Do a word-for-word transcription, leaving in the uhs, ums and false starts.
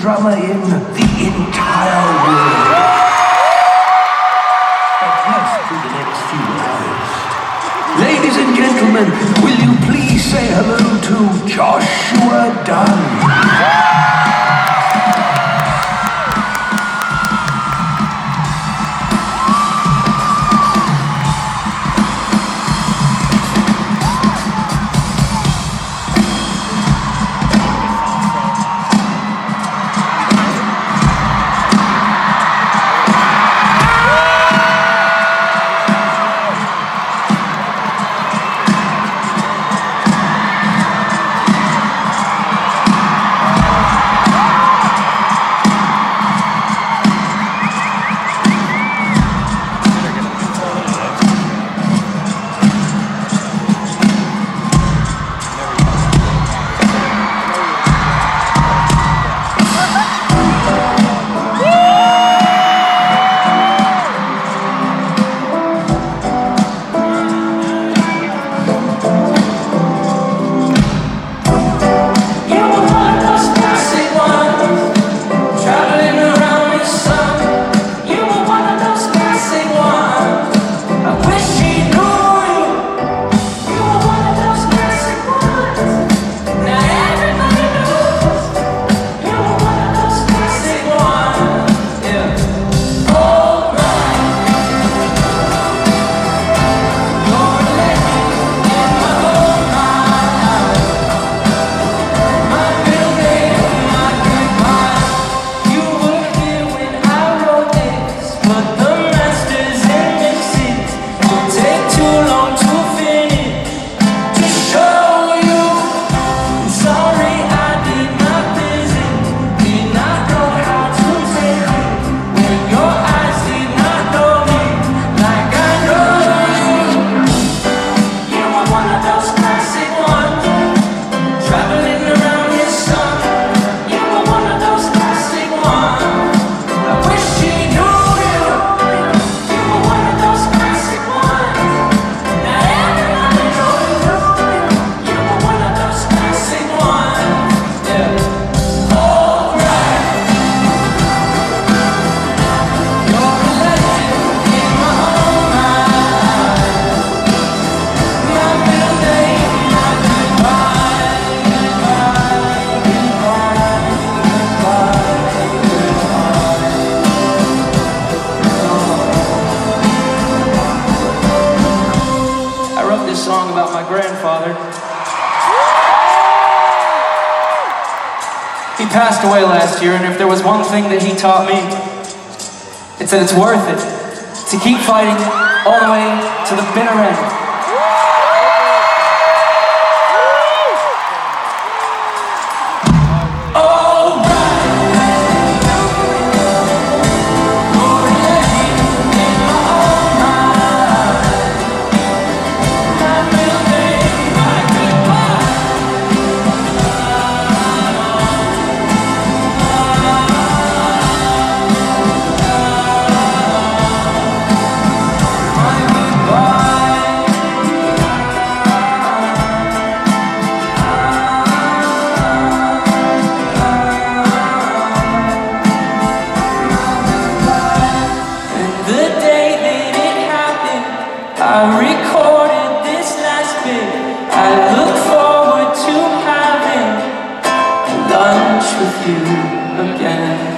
drummer in the entire world. At least for the next few hours. Ladies and gentlemen, will you please say hello to Joshua Dunn? Song about my grandfather. He passed away last year, and if there was one thing that he taught me, it's that it's worth it to keep fighting all the way to the bitter end. I recorded this last bit. I look forward to having lunch with you again.